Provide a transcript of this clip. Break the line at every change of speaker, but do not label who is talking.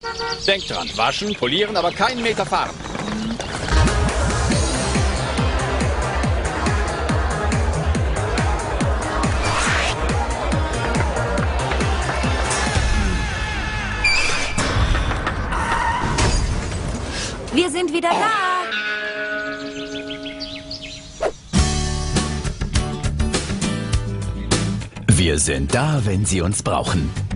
Denkt dran, waschen, polieren, aber keinen Meter fahren.
Wir sind wieder da.
Wir sind da, wenn Sie uns brauchen.